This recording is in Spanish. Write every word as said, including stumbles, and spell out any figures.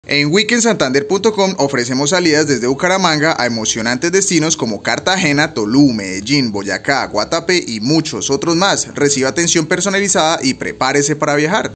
En weekend santander punto com ofrecemos salidas desde Bucaramanga a emocionantes destinos como Cartagena, Tolú, Medellín, Boyacá, Guatapé y muchos otros más. Reciba atención personalizada y prepárese para viajar.